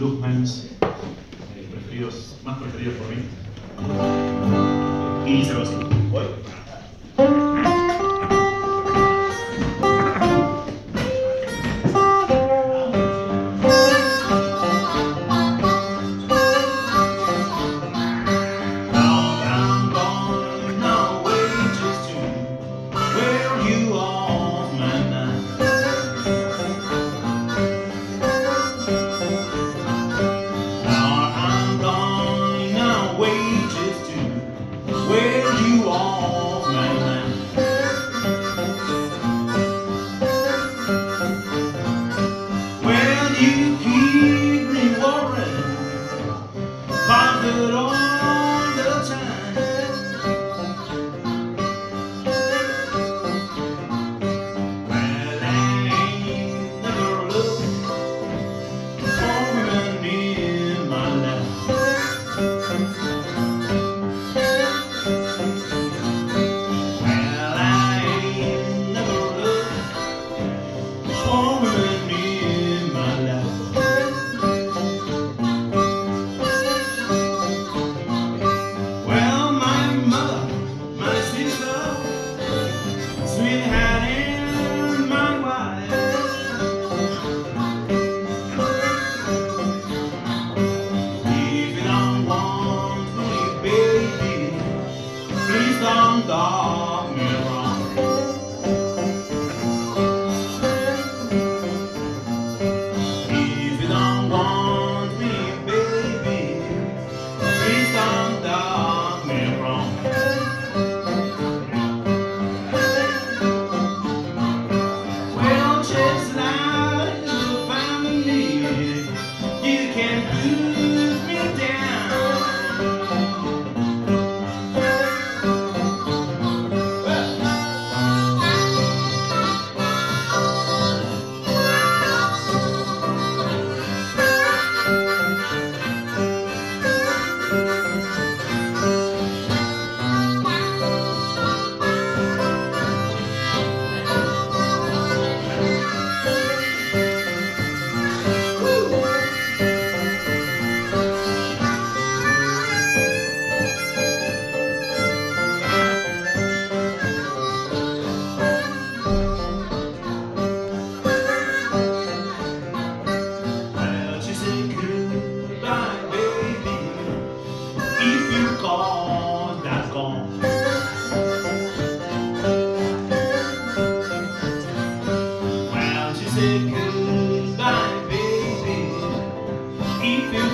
bluesmans más preferidos por mí. Y dice algo así. Voy. You keep me worried about it all the time. Well, I ain't never looked for women in my life. Well, I ain't never looked for women in my life. Sweetheart and my wife. If you don't want me, baby, please don't dog me wrong. If you don't want me, baby, please don't dog me wrong. Well, she said goodbye, baby. If you